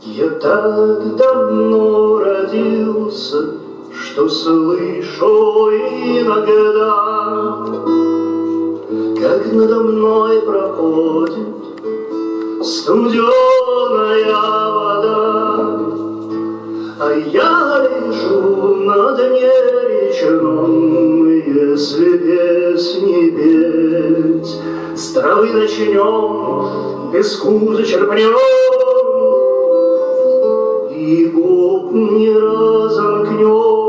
Я так давно родился, что слышу иногда, как надо мной проходит студеная вода, а я лежу на дне речном, если песни петь. С травы начнем, песку зачерпнем, и губ не разомкнем.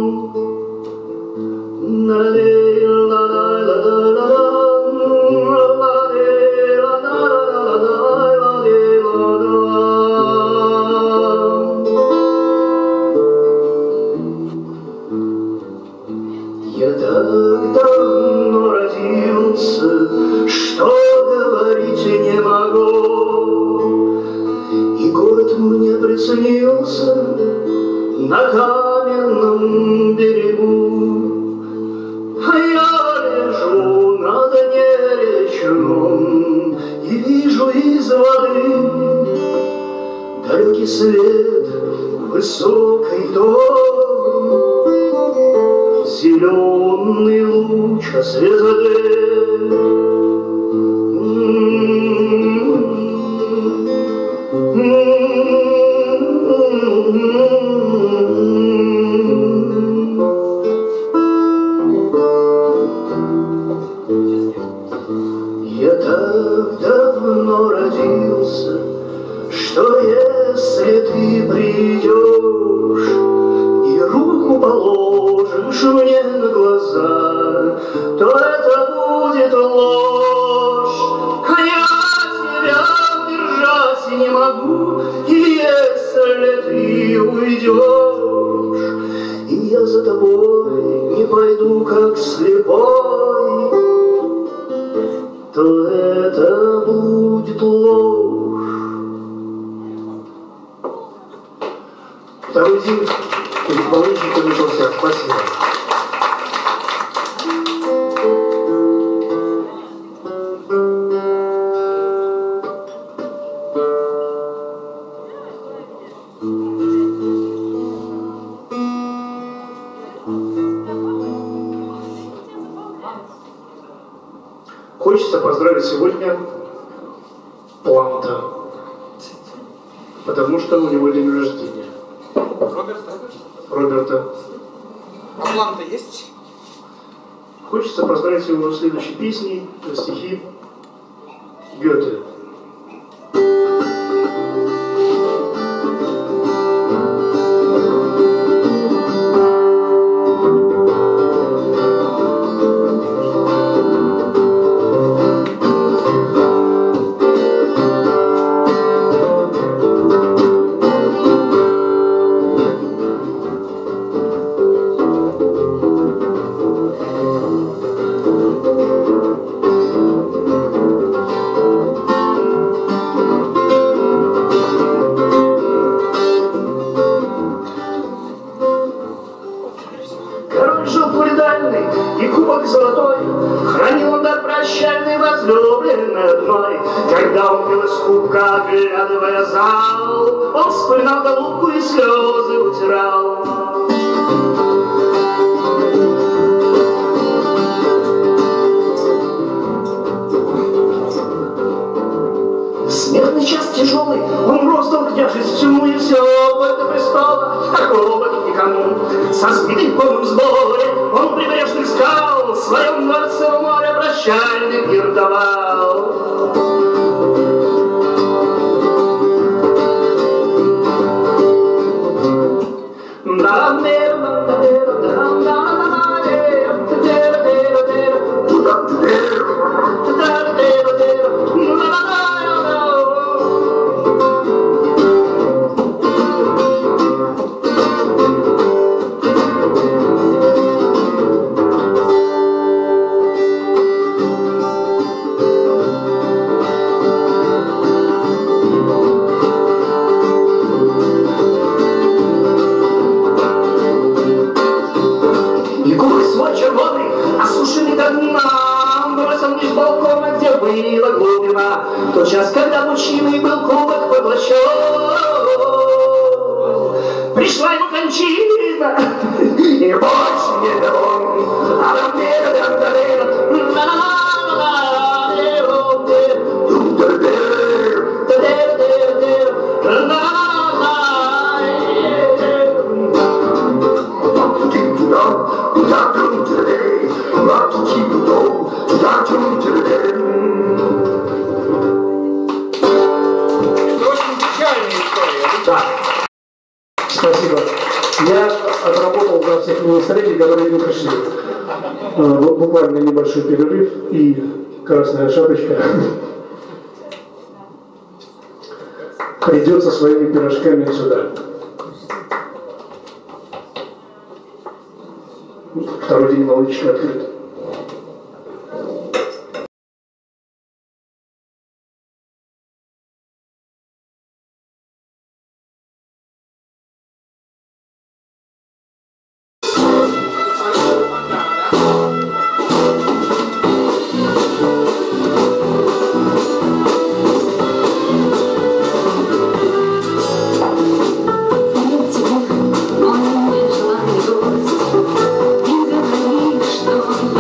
Я так давно родился, что говорить не могу, и город мне приснился на каменном берегу. А я лежу на дне речном и вижу из воды далекий свет, высокий дом, зеленый луч звезды. Я так давно родился, что если ты придешь и руку положишь мне на глаза, то это будет ложь. А я тебя удержать не могу, и если ты уйдешь, и я за тобой не пойду как слепой, то это будет ложь. Второй день перед баллончиком начался. Спасибо. Хочется поздравить сегодня Планта, потому что у него день рождения. Роберта. А Планта есть? Хочется поздравить его следующей песней на стихи Гёте. И кубок золотой хранил он до прощальной возлюбленной одной. Когда он пил из кубка, оглядывая зал, он вспоминал голубку и слезы утирал. Смертный час тяжелый, он роздал княжеству, и все это престола, такого никому. Со сбитым полным сборе он прибрежных скал в своем дворце у моря прощальный пир давал. Было глубина, тот час, когда мужчиной был кубок поглощен. видно, и больше не дом. Да. Спасибо. Я отработал за всех министрелей, которые не пришли. Буквально небольшой перерыв и красная шапочка придет со своими пирожками сюда. Второй день молочка открыт. Мой нежеланный гость, ты говоришь, что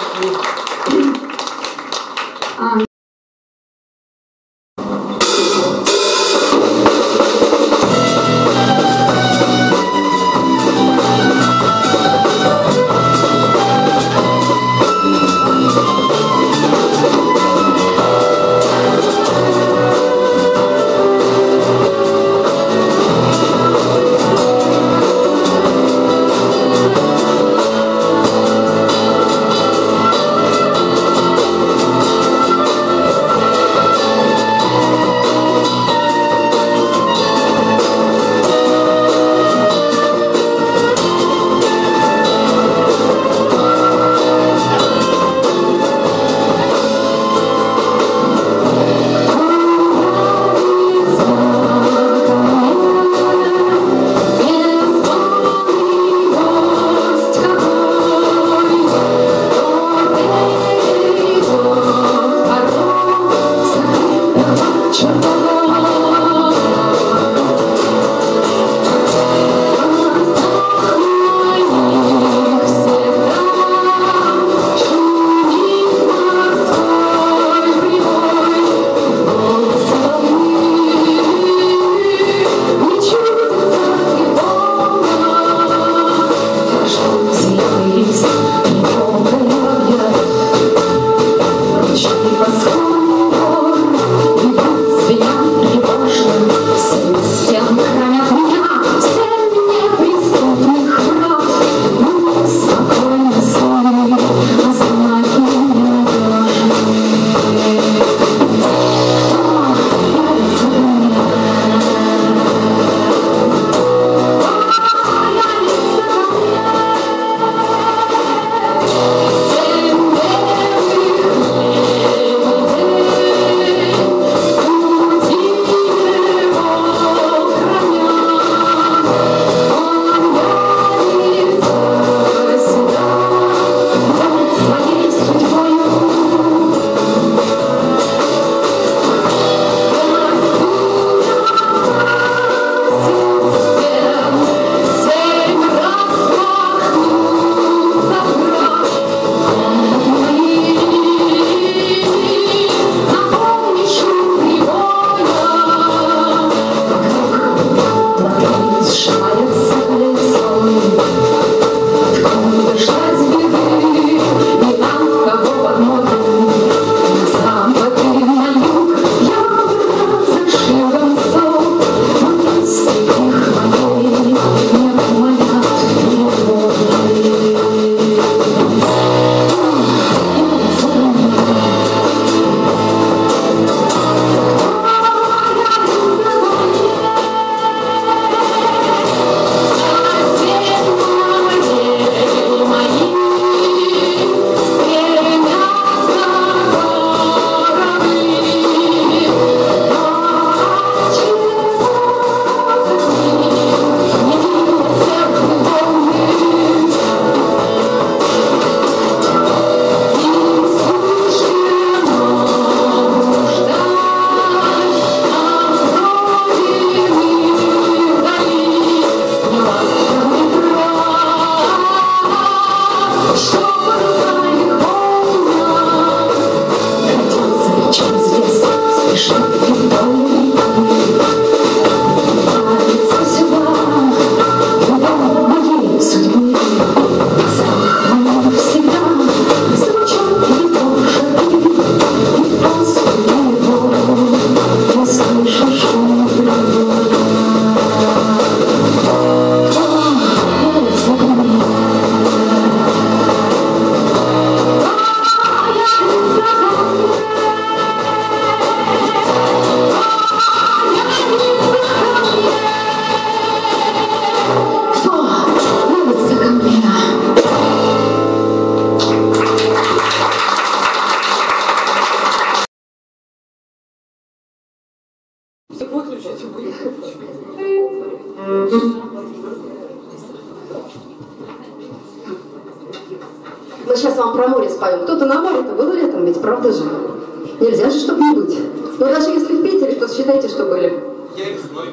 Мы сейчас вам про море споем. Кто-то на море-то был летом, ведь правда же? Нельзя же, чтобы не быть. Но даже если в Питере, то считайте, что были. Я их знаю.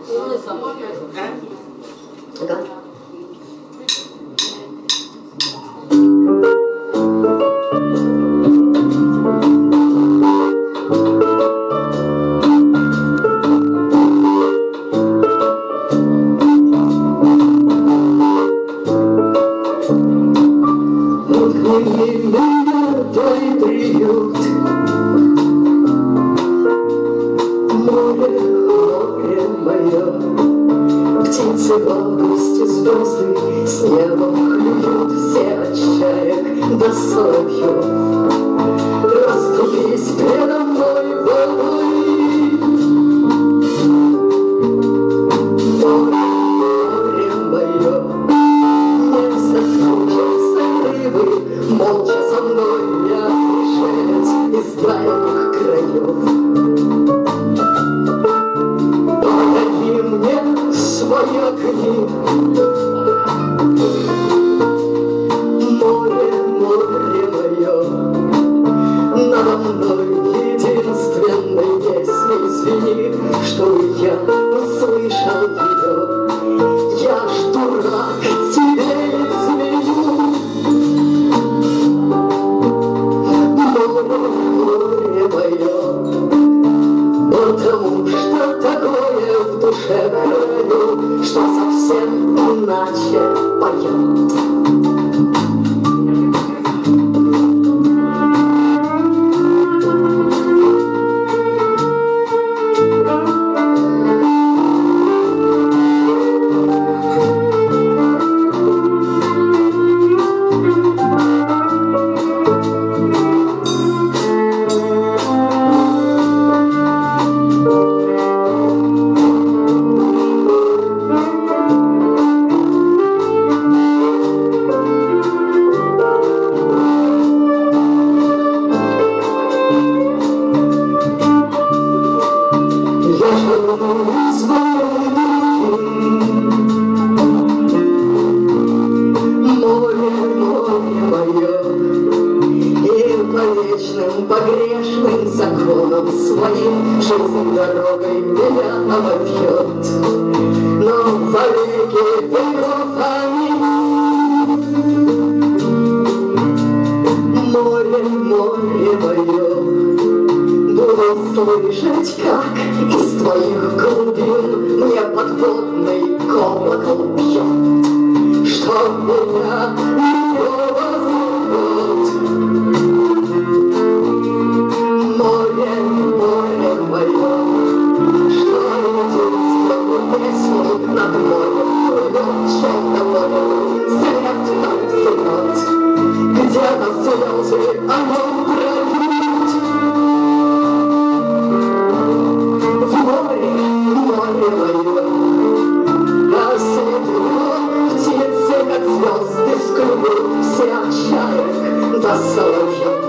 Ага. меня дай приют. Море, море мое, птицы в августе звезды с неба клюют, все от чаек до соловьев. Расступись предо мной волной. Море мое, не соскучился ли вы? Молча со мной я пришелец из дальних краев. Подари мне свои огни. Море, море мое, надо мной единственной песней звенит, чтобы я услышал ее. Я ж дурак, тебе изменю. Море мое, потому что такое в душе храню, что совсем иначе поет. Погрешным законом своим жизнь дорогой меня обойдет, но вовеки веков аминь. Море, море мое, буду слышать, как из твоих глубин мне подводный колокол бьет, что меня не возьмет. Море, море мое, что единственную песню над морем плывет, чей-то море свет нам зовет, где-то слезы оно прольют. В море, море мое, осветло птицы, как звезды скрывают все от чаек до соловьев.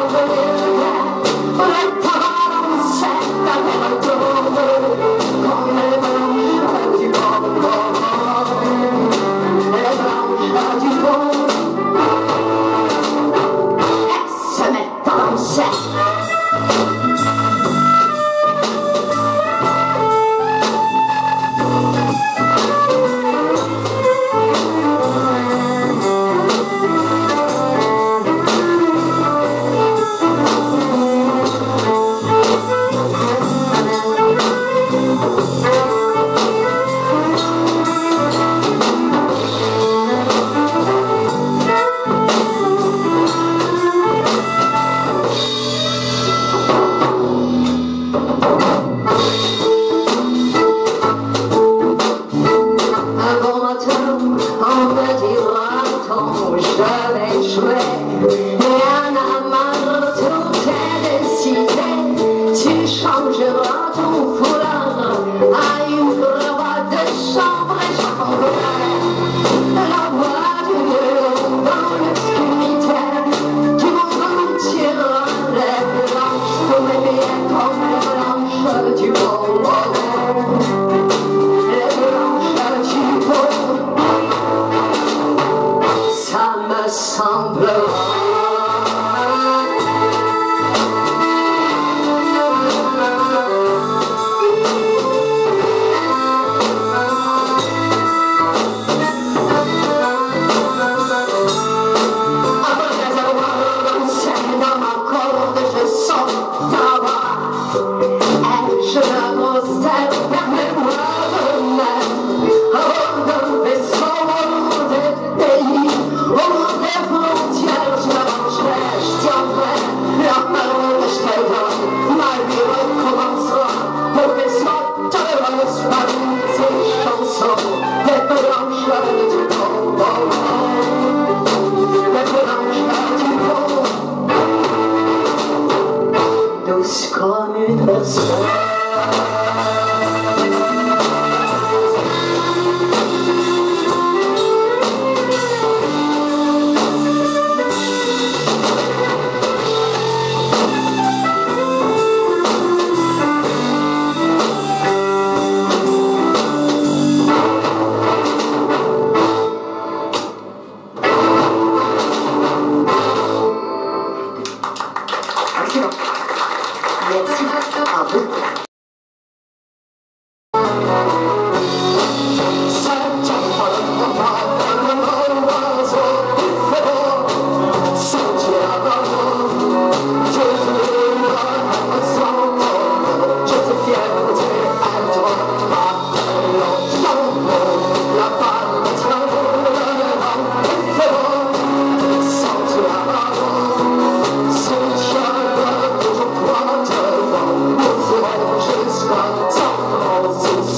Con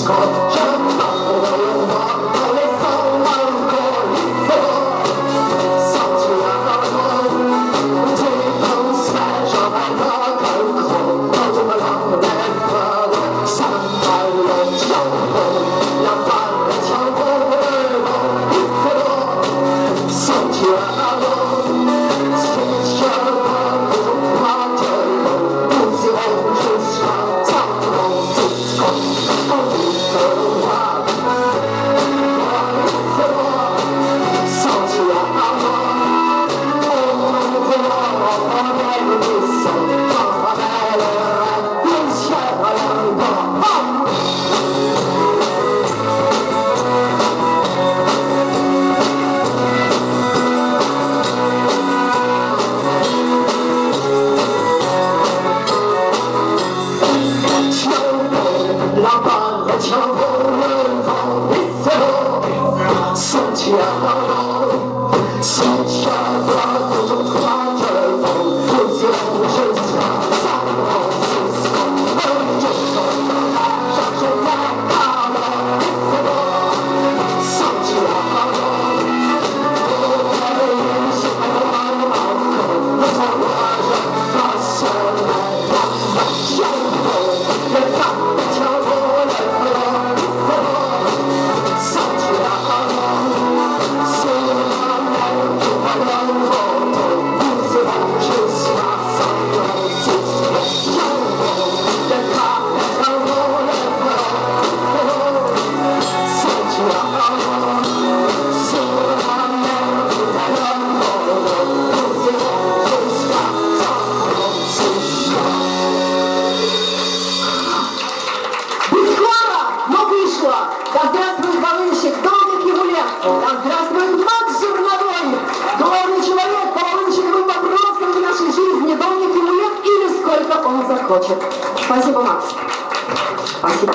Хочет. Спасибо, Макс. Спасибо.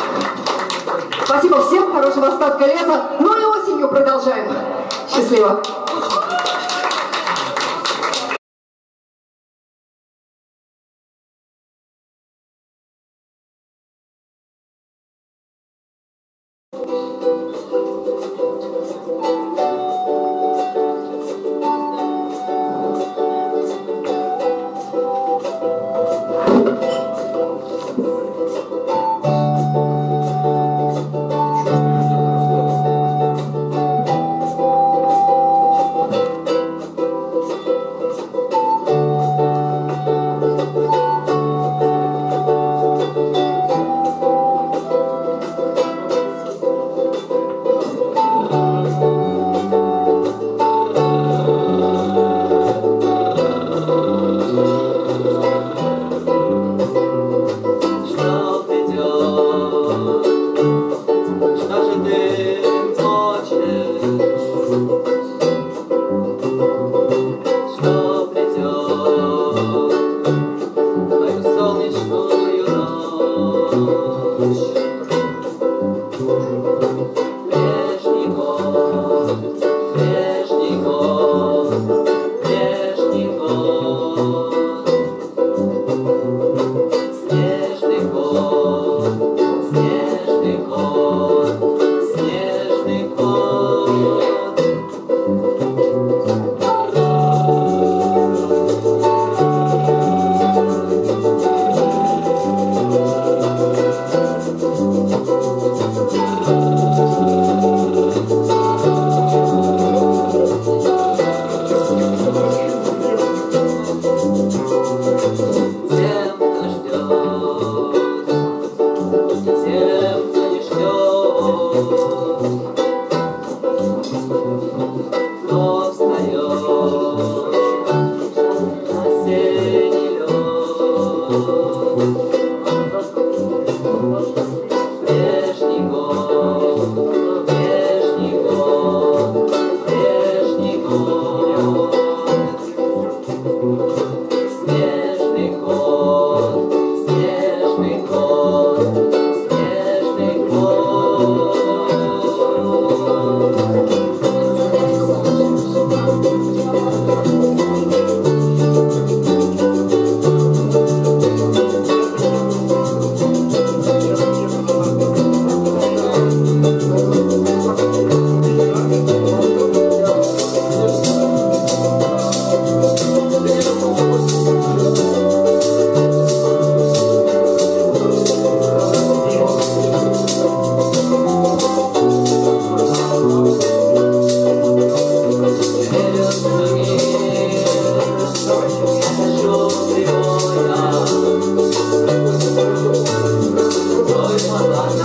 Спасибо всем, хорошего остатка лета. Ну и осенью продолжаем. Счастливо.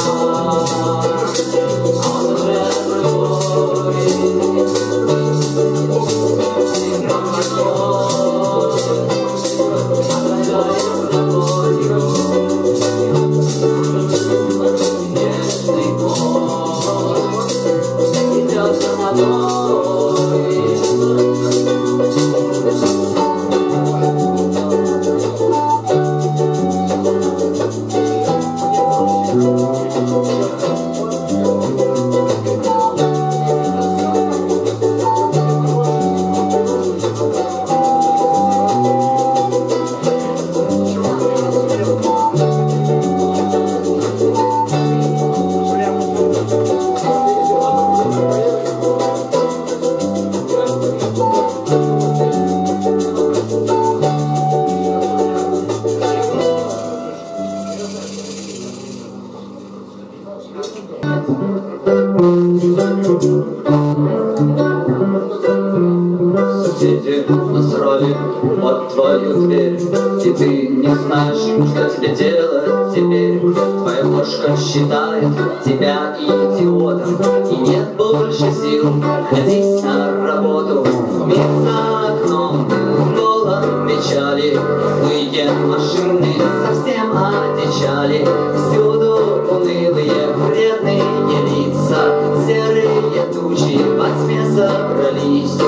Соседи насрали под твою дверь, и ты не знаешь, что тебе делать теперь. Твоя кошка считает тебя идиотом, и нет больше сил ходить на работу. Мир за окном полон печали, злые машины совсем одичали. Всюду унылые вредные лица, серые тучи во тьме собрались.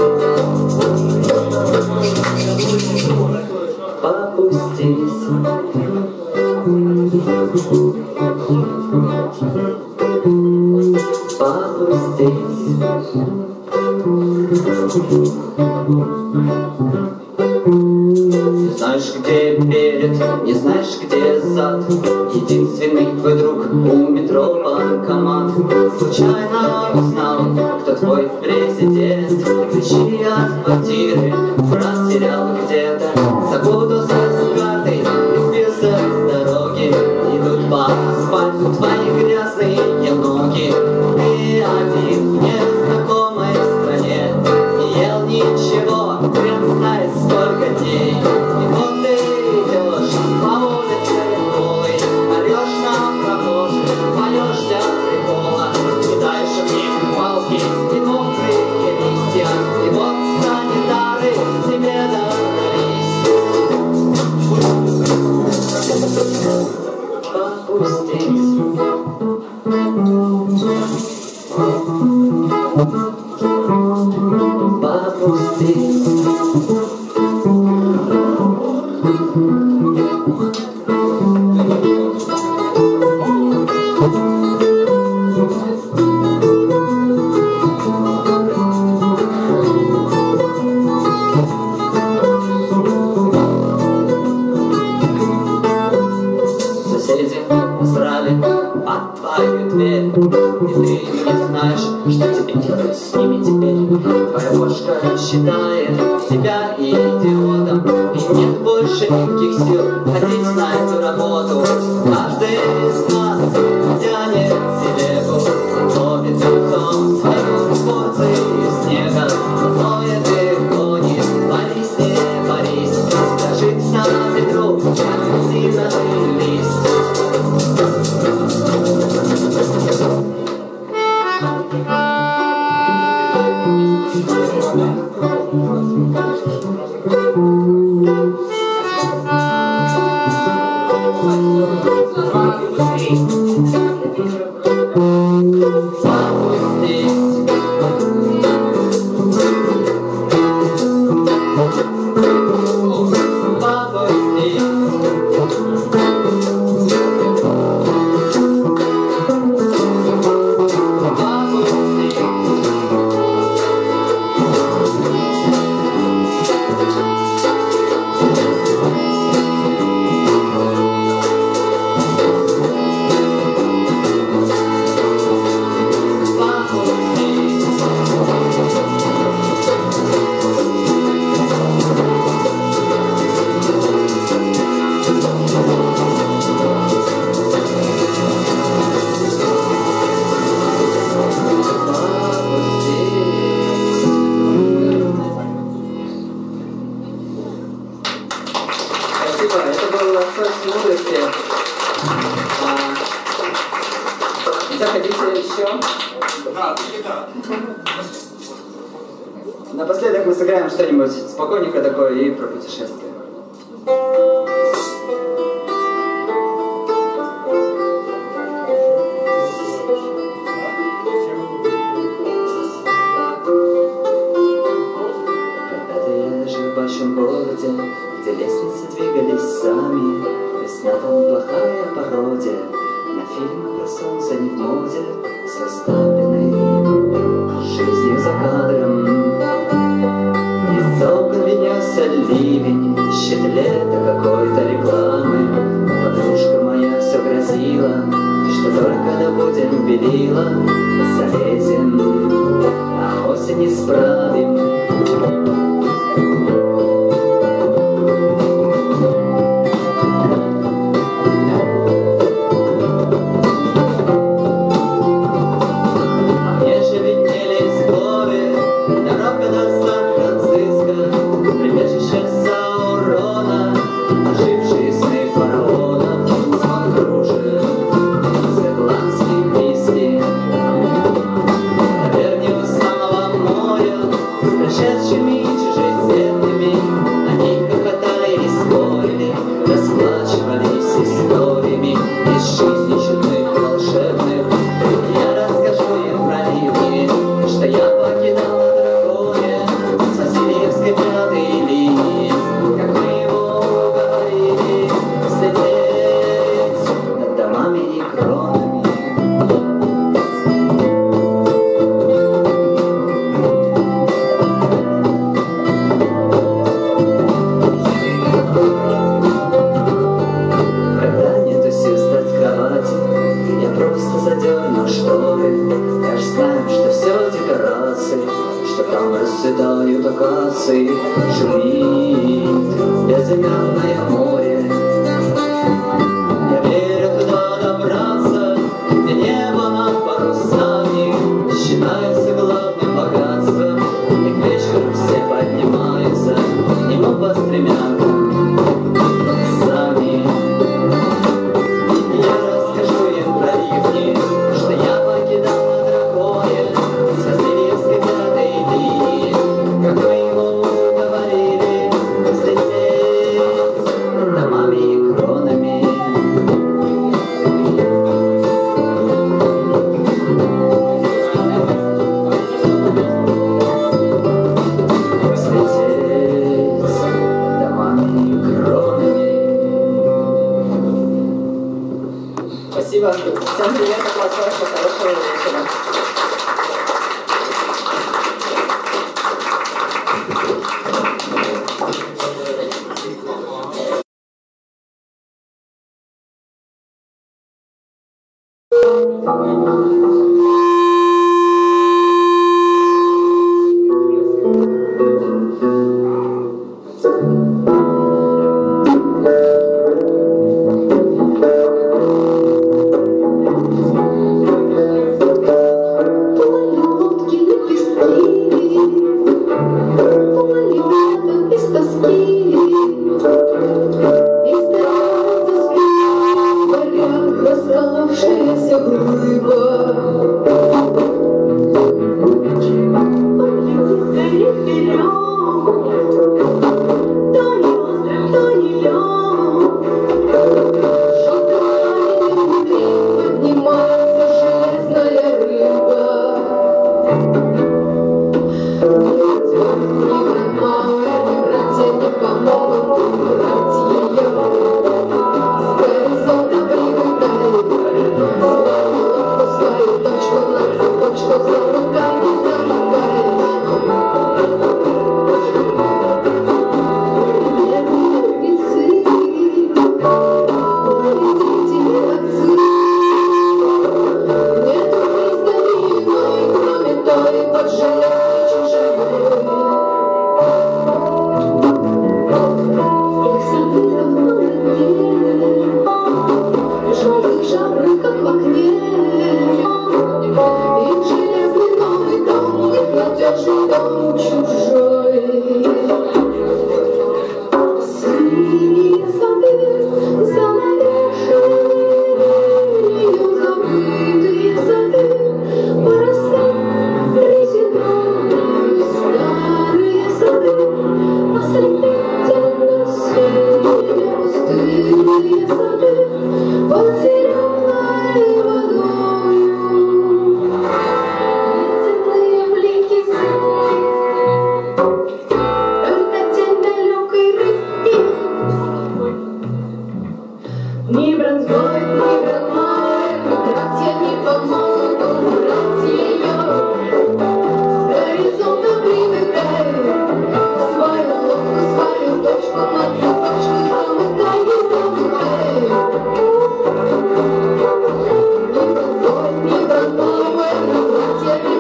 Попустись. Попустись. Не знаешь, где перед, не знаешь, где зад. Единственный твой друг у метро банкомат. Случайно узнал, кто твой президент. Ключи от квартиры потерял где-то. Запутался с картой и сбился с дороги. Идут по асфальту твои грязные ноги. Ты один в незнакомой стране, не ел ничего, хрен знает сколько дней. И вот ты идешь по улице голый, орешь на прохожих, поешь для прикола. Кидаешь в них палки и мокрые листья, и вот санитары тебе добрались. Попустись. Попустись. Соседи насрали под твою дверь, и ты не знаешь, что тебе делать с ними теперь. Твоя кошка считает тебя идиотом, и нет больше никаких сил ходить на эту работу. Каждый из нас тянет телегу, топит лицом свою порцию снега. Злое ты гонит, борись, не борись, ложись на ветру, как синовый лист. Заходите еще. Да, да. Напоследок мы сыграем что-нибудь спокойненько такое и про путешествие. Когда-то я жил в большом городе, где лестницы двигались сами. Весна там плохая пародия на фильмы про солнце не в моде, с расставленной жизнью за кадром. Из окон виднелся ливень, ищет лето какой-то рекламы. Подружка моя все грозила, что только добудем белила, залезем, а осень исправим. Всем привет, хорошего вечера. Как в окне, и железный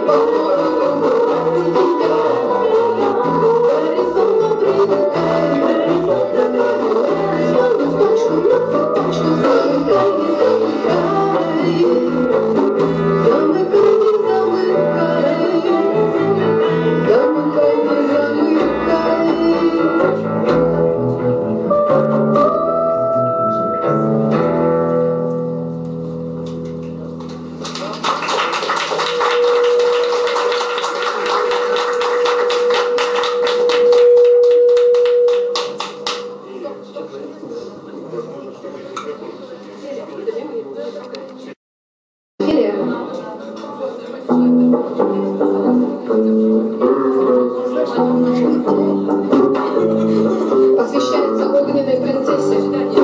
Посвящается огненной принцессе.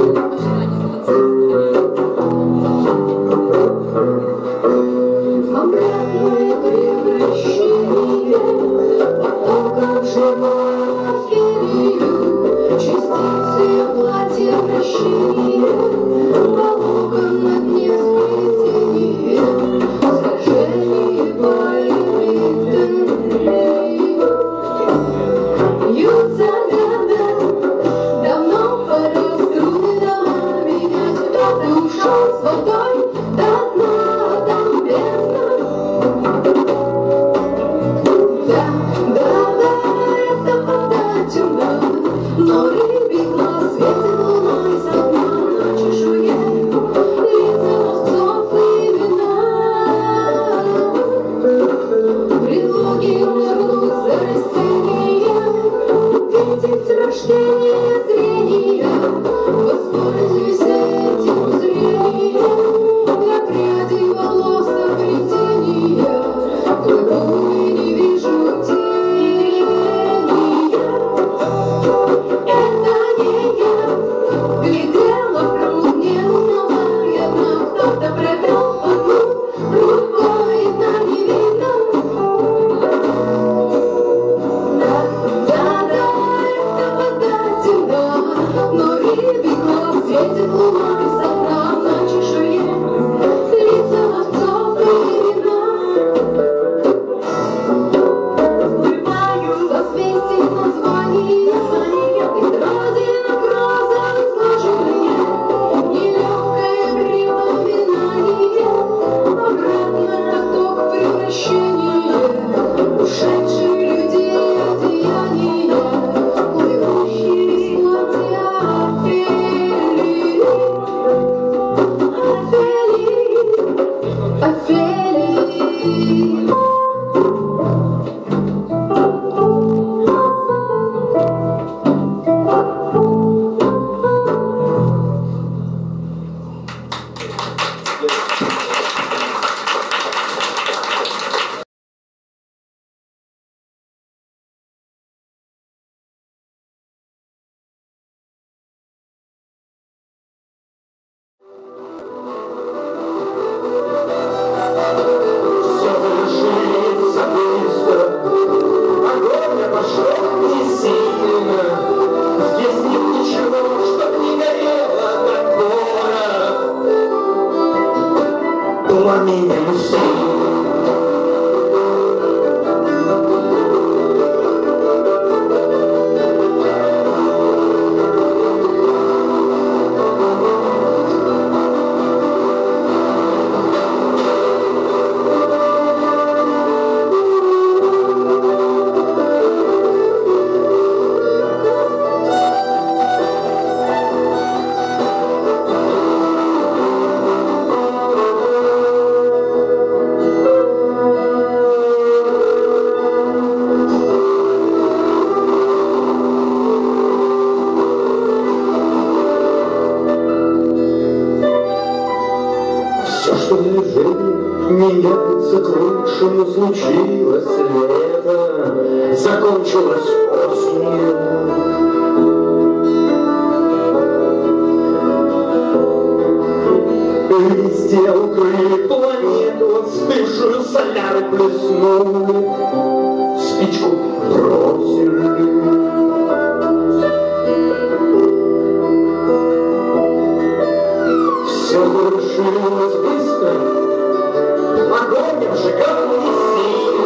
Обратное превращение, потоком живого филию, частицы платья вращения, волокон на дне сплетения, сложение Льются года, давно пора струны дома менять, кто-то ушел с водой до дна, там бездна. Да, эта вода темна, но рыбий глаз светит луной со дна на чешуе, лица ловцов и вина. Предлоги нырнуть за растением, видеть рождение зрения, воспользуйся этим зрением для прядей волос оплетения. Плыву и не вижу тени. Это не я, глядела вкруг, не узнала я одна, кто-то провел одну рукой на невидном. Да, эта вода темна, но рыбий глаз светит луной со дна на чешуе, лица ловцов и вина. Созвездий названий, из родинок розовых сложения, нелегкое припоминание, обратно ток превращения, ушедшие людей одеяния, плывущие из плотья Офелии, Офелии. Все завершится быстро, огонь обошел не сильно. Здесь нет ничего, чтоб не горело так город. Пламенем сил. Все, что лежит, меняется к лучшему, случилось лето, закончилось осенью. Листья укрыли планету, остывшую соляру плеснули, спичку бросили. Все завершилось быстро, огонь обжигал не сильно.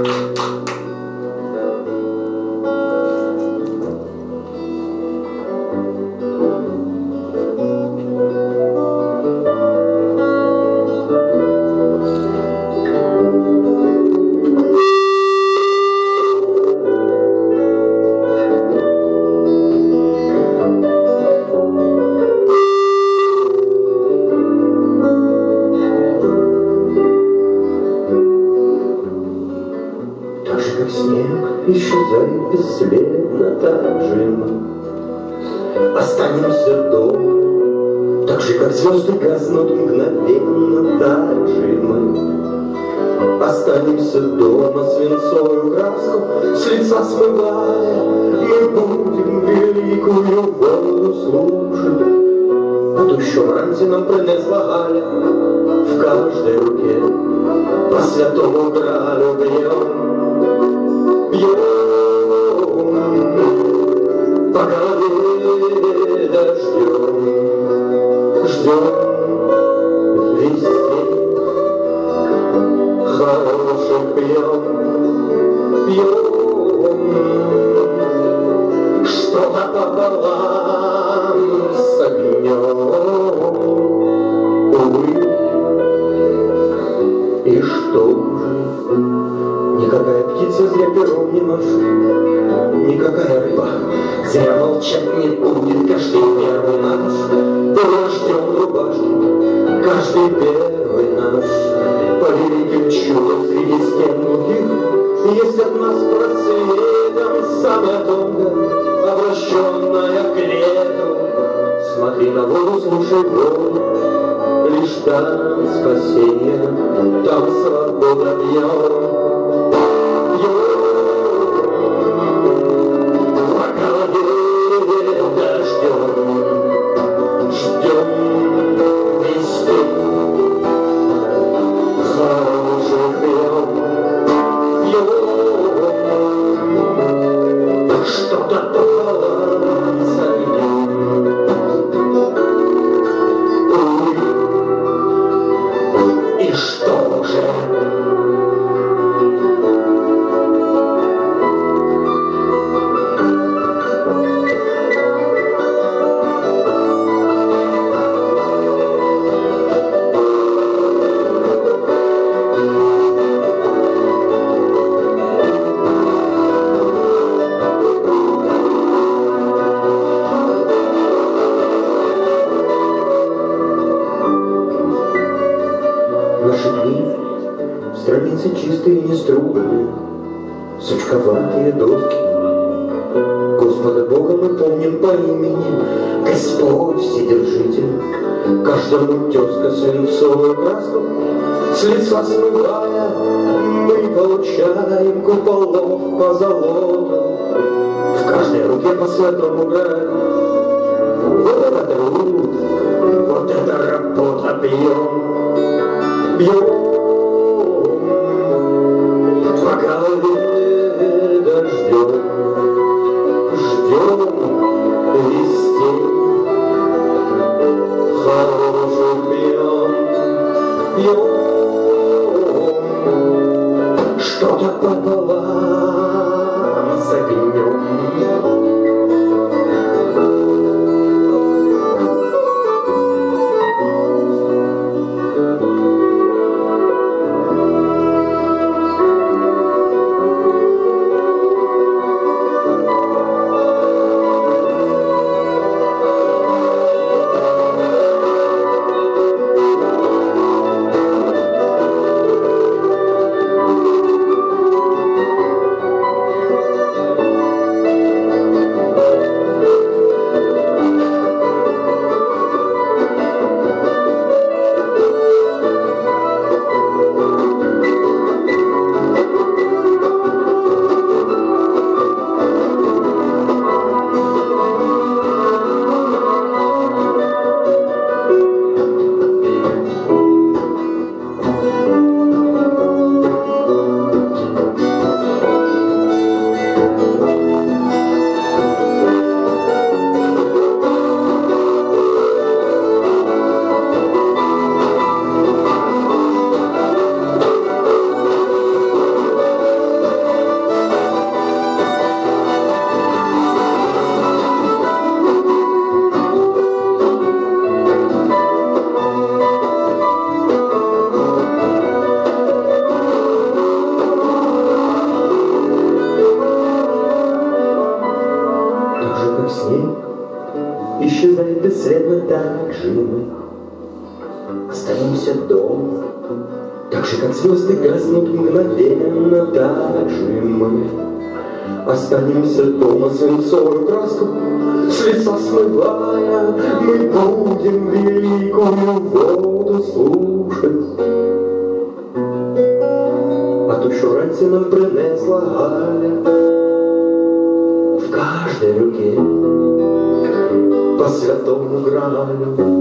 Исчезает бесследно, так же мы останемся дома, так же, как звезды гаснут мгновенно, так же мы останемся дома, свинцовую краску с лица смывая, мы будем великую воду слушать. А ту, що вранці нам принесла Галя, в каждой руке по святому гралю бьем. По голове дождем, ждем весен, хороших пьем, что-то пополам с огнем, увы, и что же? Никакая птица зря пером не машет, никакая рыба зря молчать не будет. Каждый первый наш дождем рубашки, каждый первый наш по великим чудам среди стен глухих есть от нас просветом самая тонкая, обращенная к лету. Смотри на воду, слушай воду, лишь там спасение, там свобода бьет. Страницы чистые, не струганные, сучковатые доски. Господа Бога мы помним по имени, Господь Вседержитель. Каждому тезка свинцовую краску с лица смывая, мы получаем куполов по золоту. В каждой руке по святому граю. Вот это труд, вот это работа, бьем, бьем. По голове дождем, ждем вестей, хороших пьем, что-то пополам с огнем. исчезает бесследно, так же мы остаемся дома. Так же, как звезды гаснут мгновенно, так же мы останемся дома, свинцовую краску с лица смывая. Мы будем великую воду слушать. А ту, що ранці нам принесла Галя, в каждой руке по святому Гралю.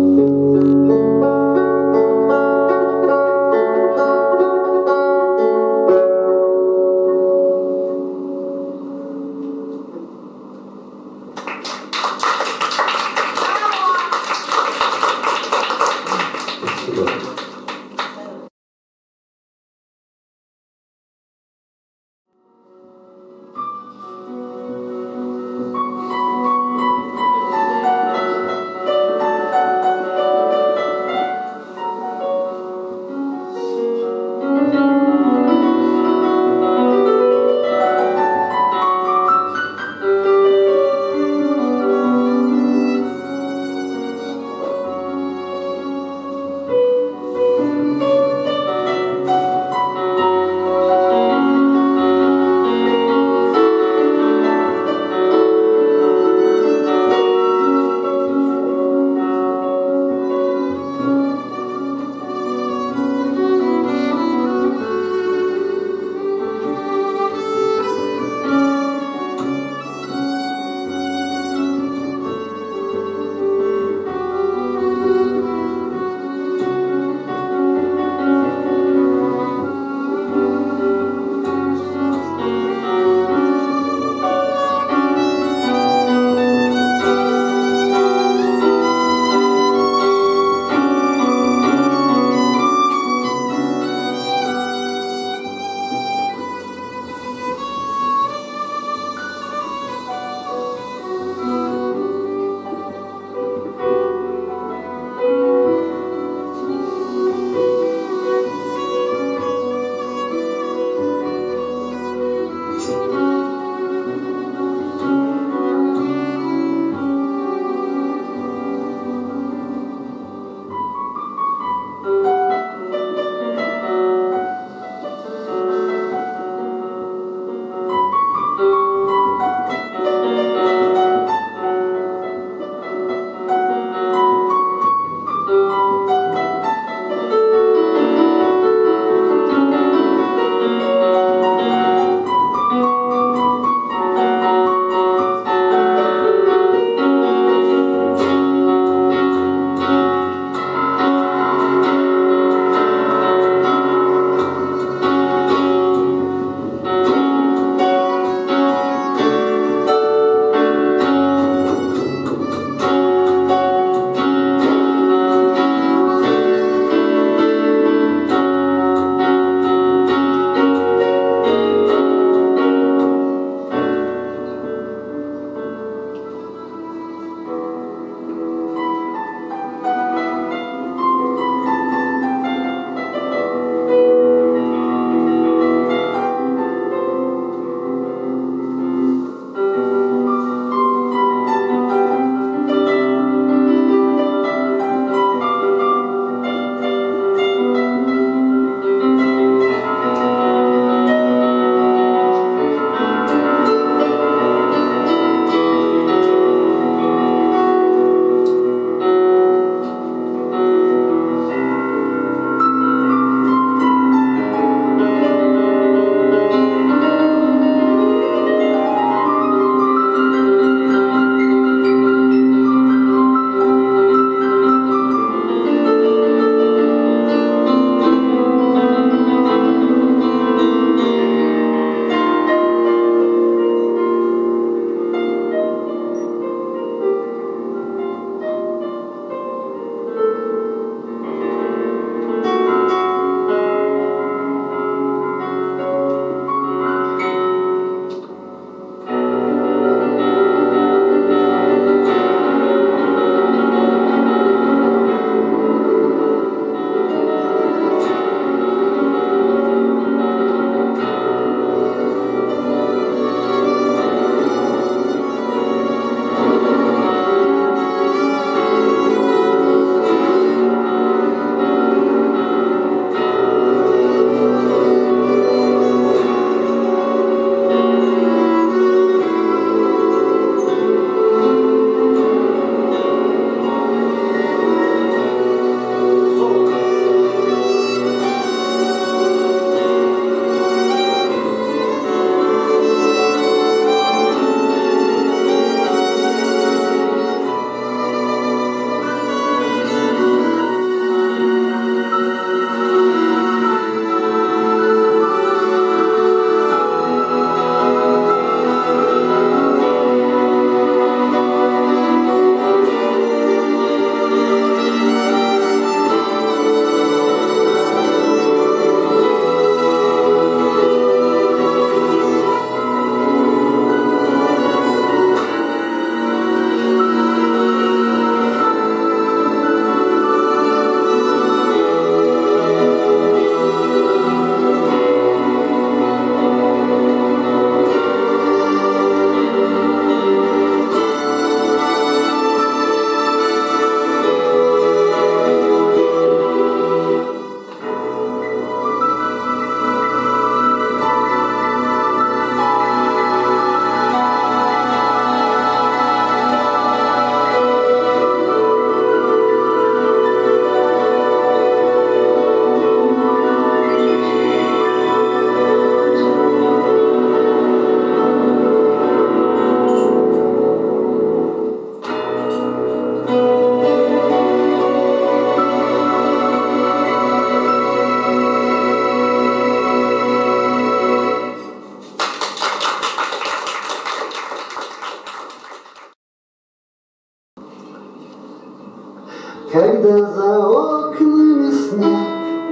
когда за окнами снег,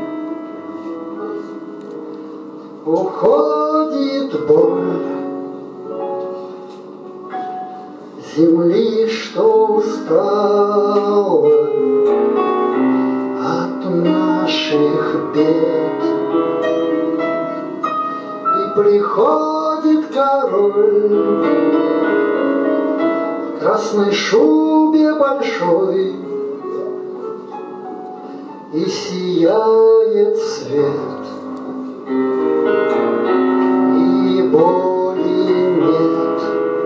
уходит боль земли, что устала от наших бед. И приходит король в красной шубе большой, и сияет свет, и боли нет.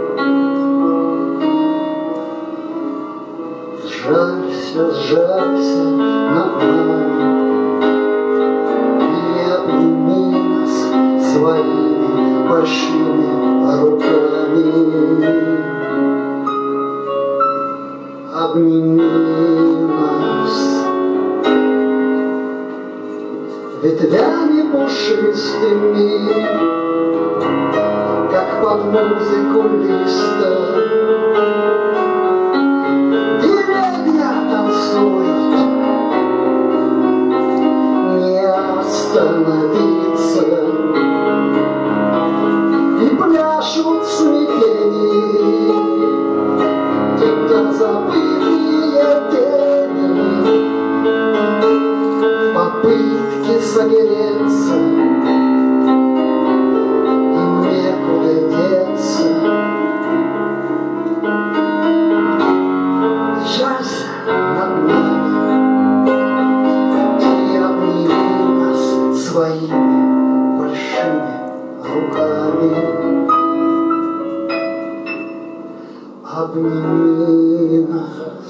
Сжалься, сжалься над нами и обними нас своими большими руками. Обними нас ветвями пушистыми, как под музыку листа. Деревья танцуют, не остановиться, и пляшут в смятении, будто забытые тени, в попытке согреться, им некуда деться. Сжалься над нами и обними нас своими большими руками. Обними нас.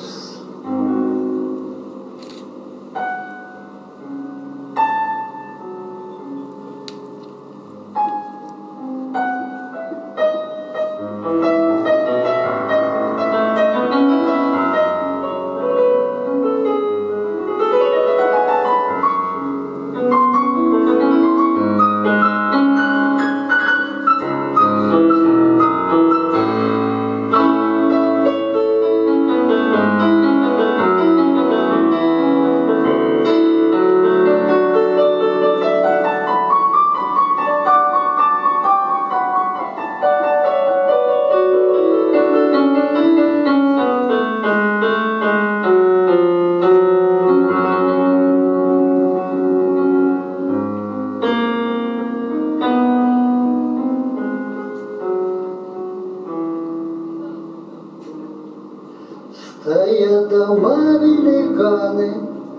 Стоят дома великаны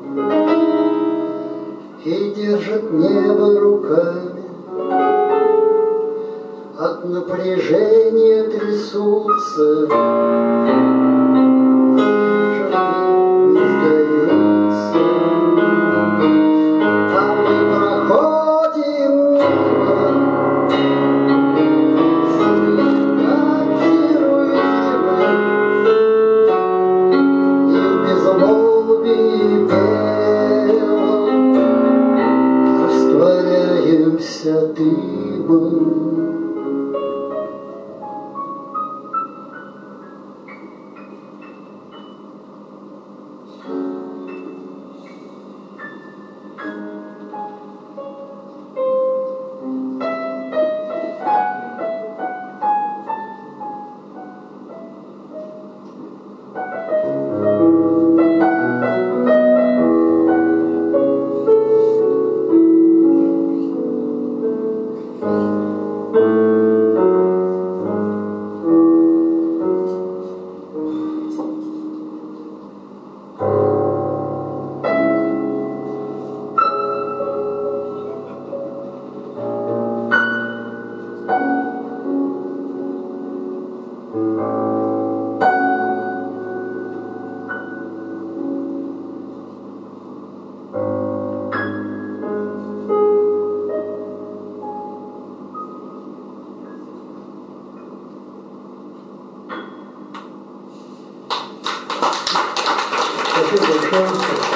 и держат небо руками, от напряжения трясутся, не сдаются. А мы проходим мимо, как герои, и в безмолвии белом растворяемся дымом. Спасибо большое.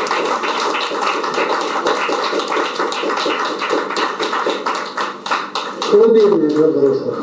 Колыбельная для взрослых.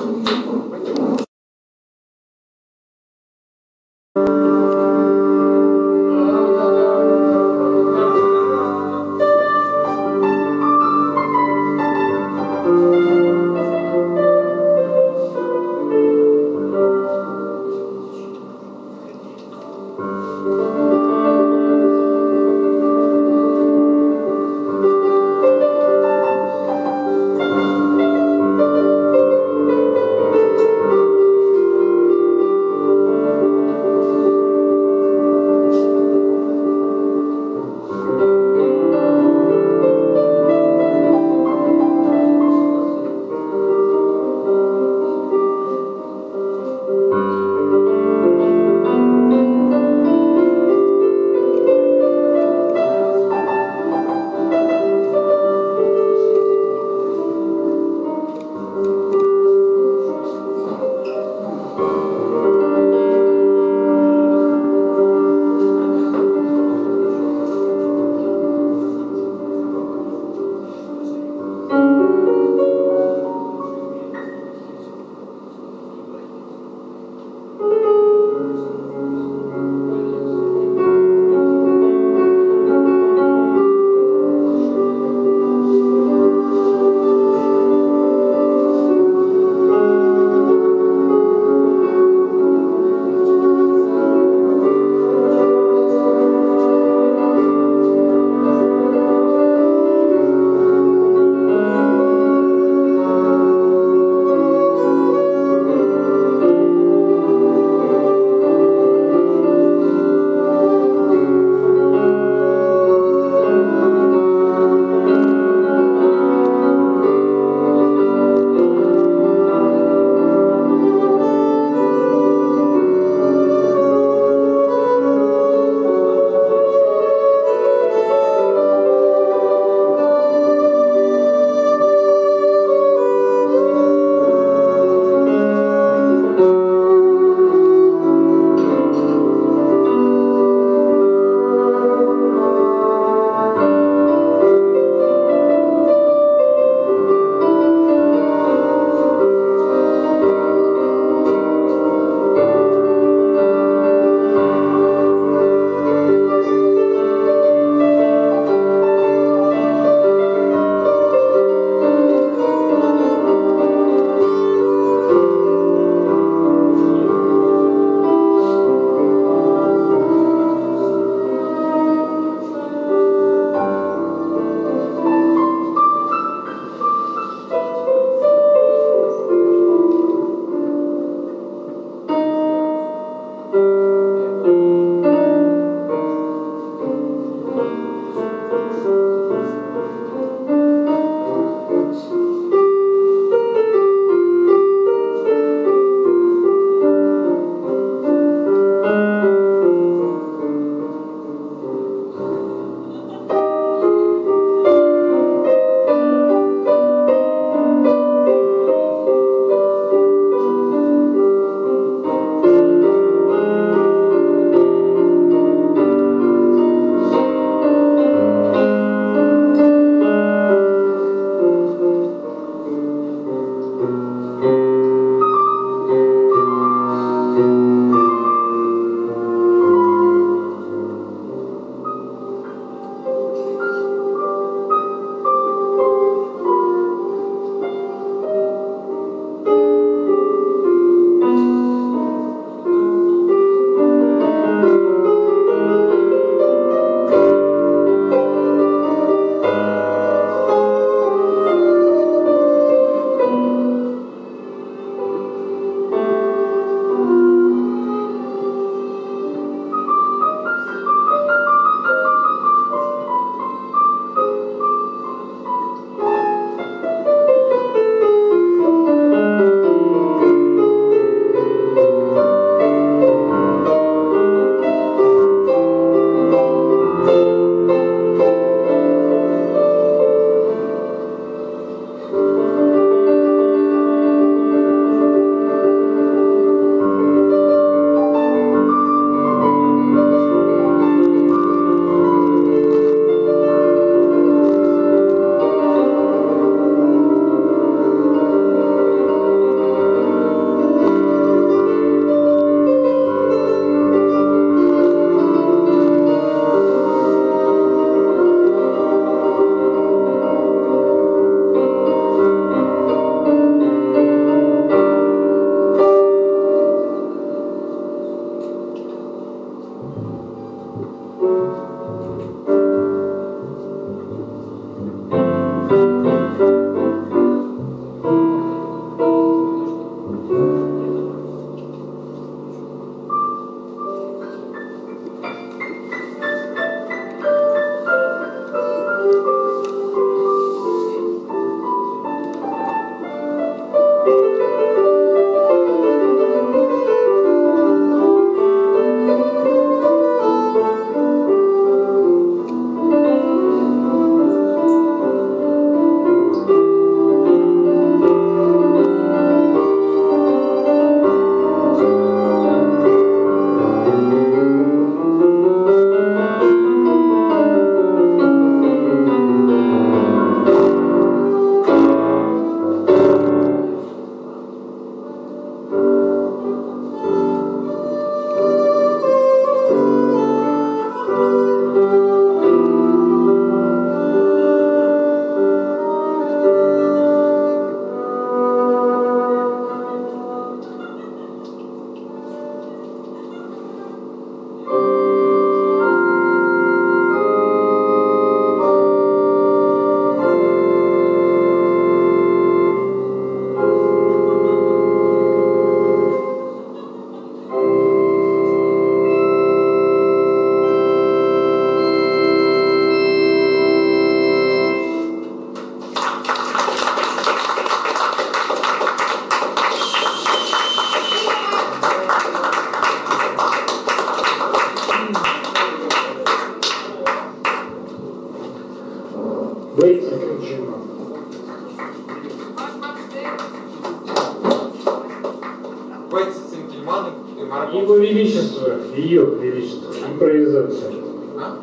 Бывает Цинкельман и Марков. Его Величество, ее Величество, импровизация. А?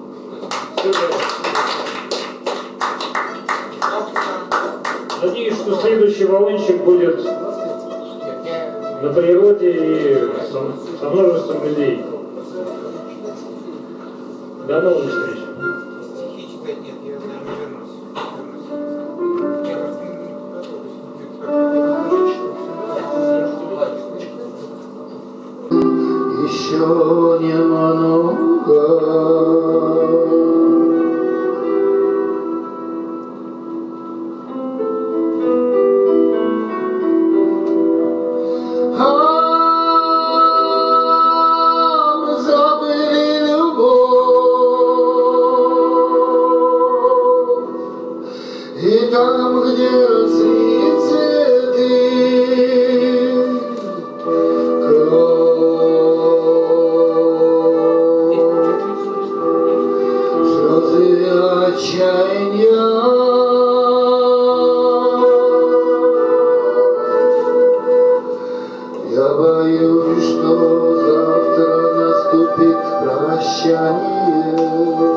Надеюсь, что следующий Волынщик будет на природе и со множеством людей. До новых встреч. Стихи читать нет, я, наверное, вернусь. Еще немного. И там, где росли цветы, слезы отчаяния, я боюсь, что завтра наступит прощание.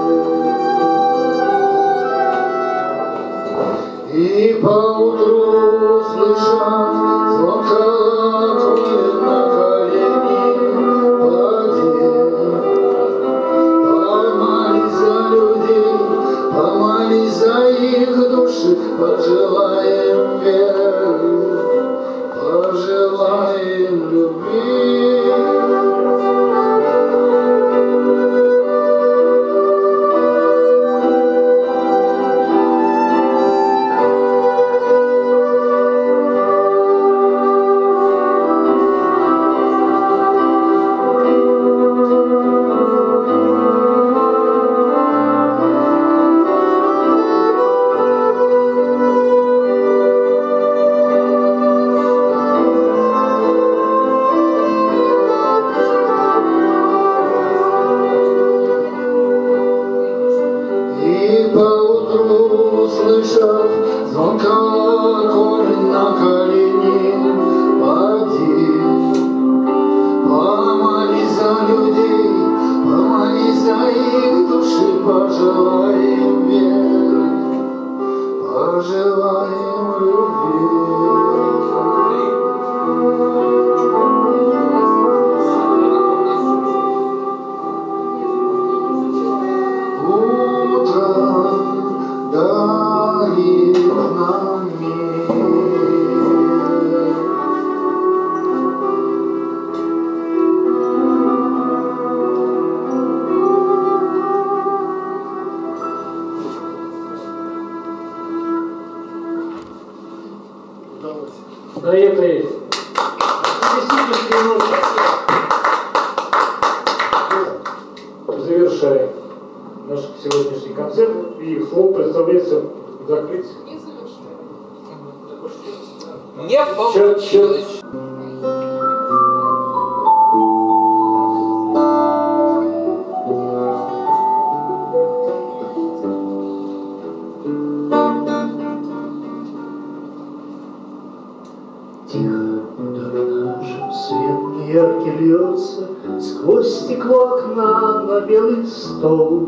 И поутру слышат звон колоколен на колени паде. Помолись за людей, помолись за их души, пожелаем веры, пожелаем любви. Слышал звон колоколен на колени пади. Помолись за людей, помолись за их души, пожелаем веры, пожелаем любви. На этой оптимистической ноте завершаем наш сегодняшний концерт, и хлоп представляется закрыть. Не получилось. Яркий льется сквозь стекло окна на белый стол.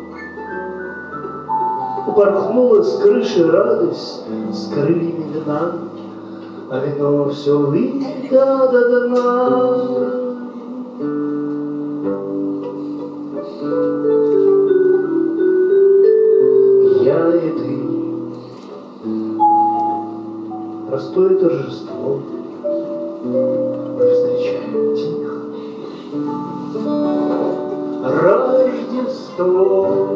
Упорхнула с крыши радость с крыльями вина, а вино все выпито до дна. Я и ты, простое торжество, мы встречаем тихо Рождество.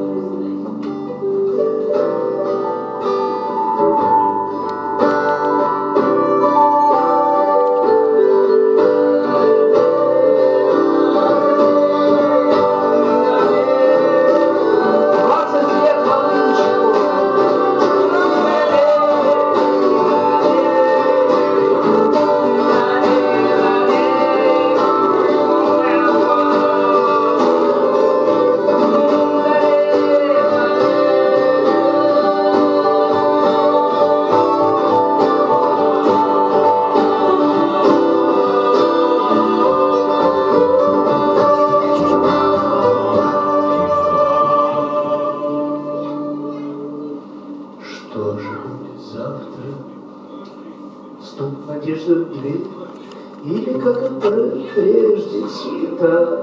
или как прежде цвета.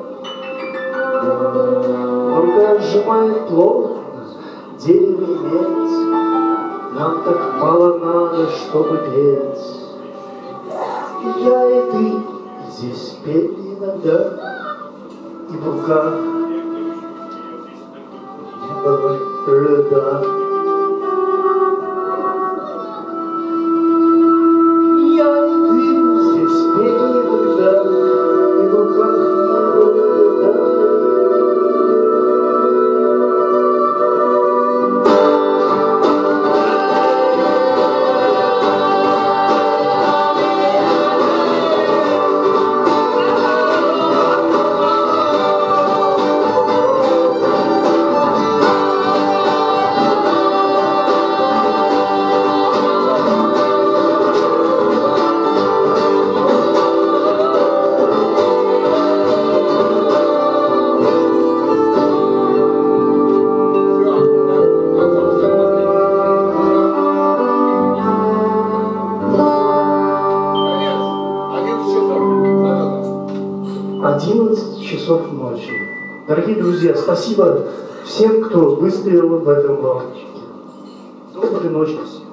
Рука сжимает плотно дерево и медь, нам так мало надо, чтобы петь. Я и ты здесь пели иногда, и в руках не было льда. Я и ты здесь пели иногда, и в руках не было льда. Часов ночи. Дорогие друзья, спасибо всем, кто выстоял в этом волнении. Доброй ночи.